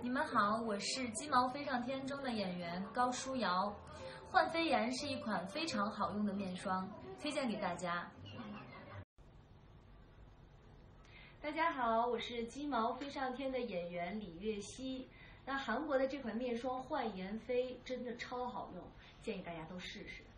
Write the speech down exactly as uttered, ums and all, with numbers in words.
你们好，我是《鸡毛飞上天》中的演员高舒瑶。焕飞颜是一款非常好用的面霜，推荐给大家。 大家好，我是《鸡毛飞上天》的演员李月熙。那韩国的这款面霜焕颜飞真的超好用，建议大家都试试。